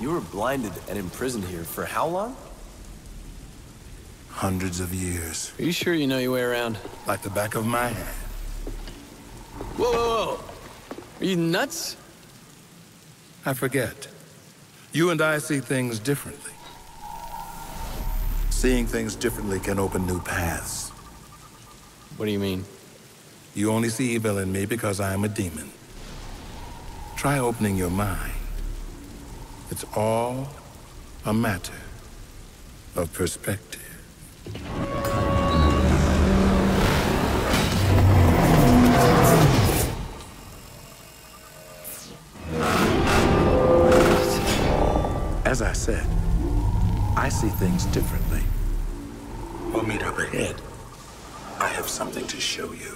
You were blinded and imprisoned here for how long? Hundreds of years. Are you sure you know your way around? Like the back of my hand. Whoa, whoa, whoa! Are you nuts? I forget. You and I see things differently. Seeing things differently can open new paths. What do you mean? You only see evil in me because I am a demon. Try opening your mind. It's all a matter of perspective. As I said, I see things differently. We'll meet up ahead. I have something to show you.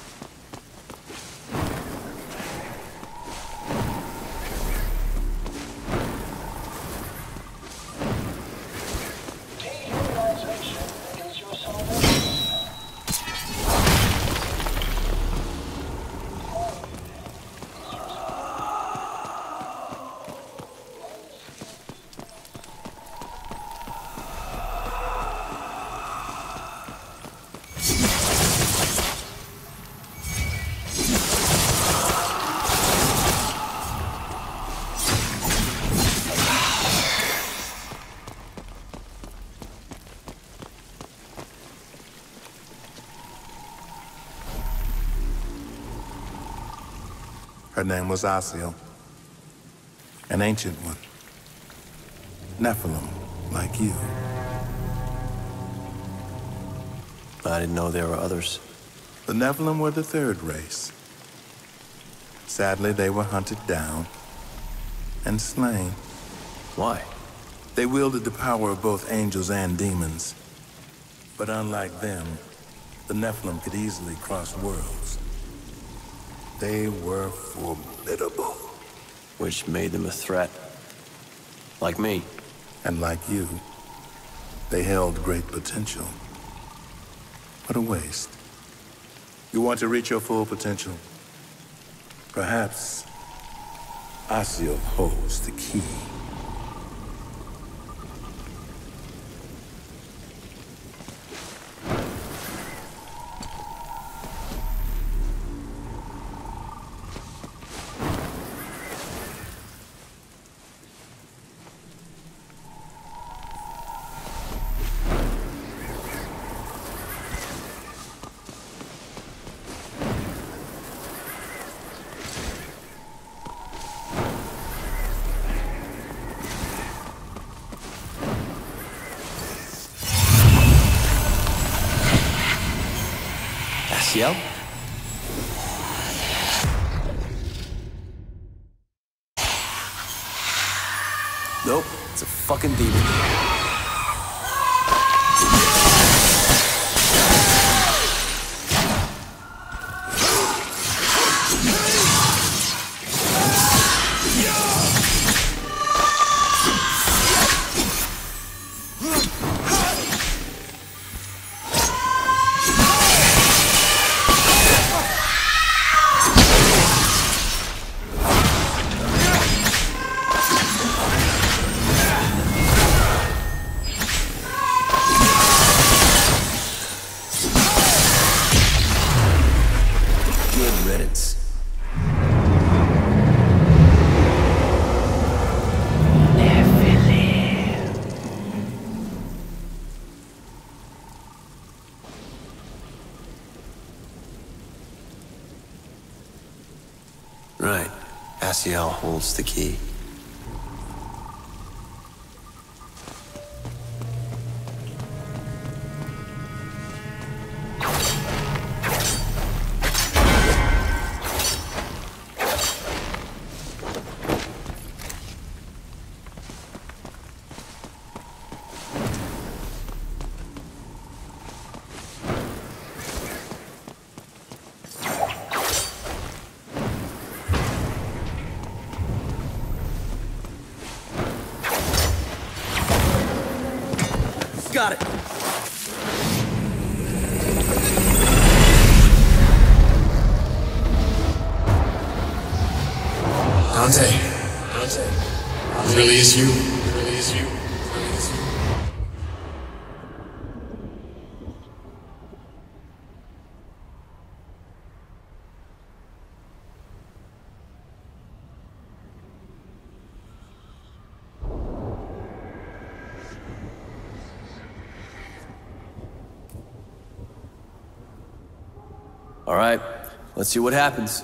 Her name was Asiel, an ancient one. Nephilim, like you. I didn't know there were others. The Nephilim were the third race. Sadly, they were hunted down and slain. Why? They wielded the power of both angels and demons. But unlike them, the Nephilim could easily cross worlds. They were formidable. Which made them a threat. Like me. And like you, they held great potential. What a waste. You want to reach your full potential? Perhaps Asiel holds the key. Asiel? Nope, it's a fucking demon. Right. Asiel holds the key. Got it. Dante. really is you. It really is you. It really is you. All right, let's see what happens.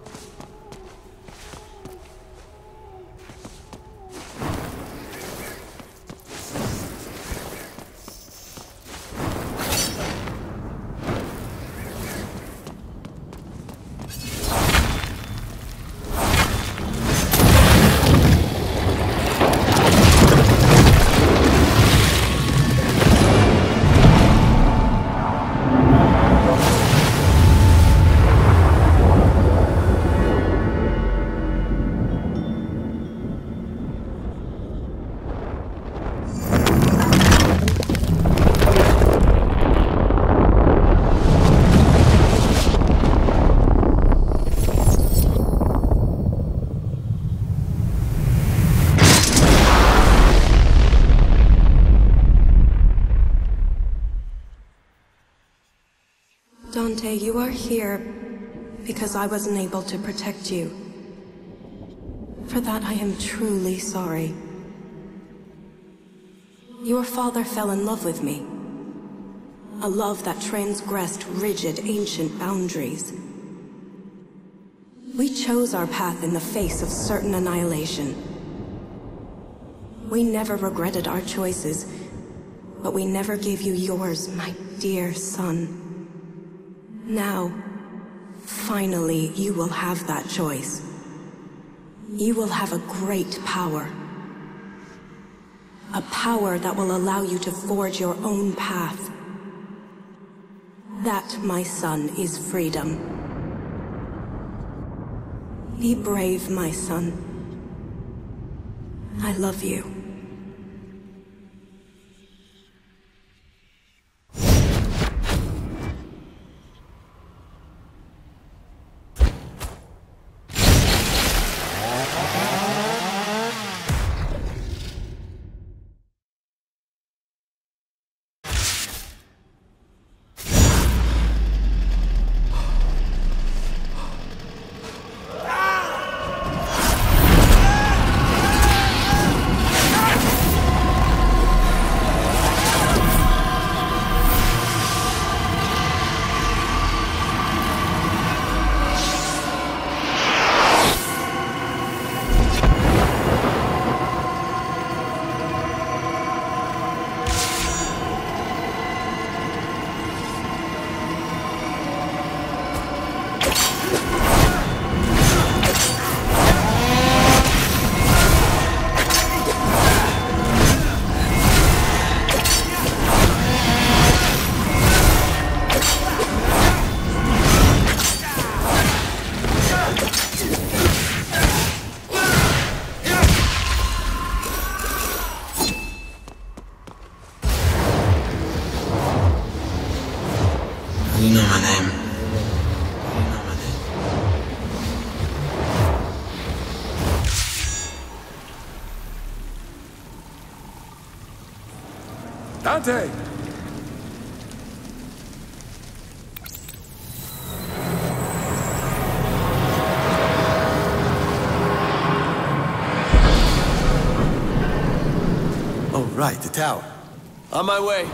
Dante, you are here because I wasn't able to protect you. For that, I am truly sorry. Your father fell in love with me. A love that transgressed rigid, ancient boundaries. We chose our path in the face of certain annihilation. We never regretted our choices, but we never gave you yours, my dear son. Now, finally, you will have that choice. You will have a great power. A power that will allow you to forge your own path. That, my son, is freedom. Be brave, my son. I love you. You know my name. You know my name. Dante! Oh, right, the tower. On my way.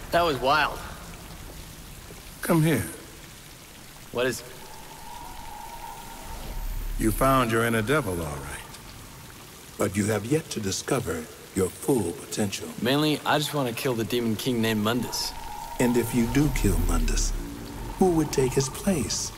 That was wild. Come here. What is... You found your inner devil, all right. But you have yet to discover your full potential. Mainly, I just want to kill the Demon King named Mundus. And if you do kill Mundus, who would take his place?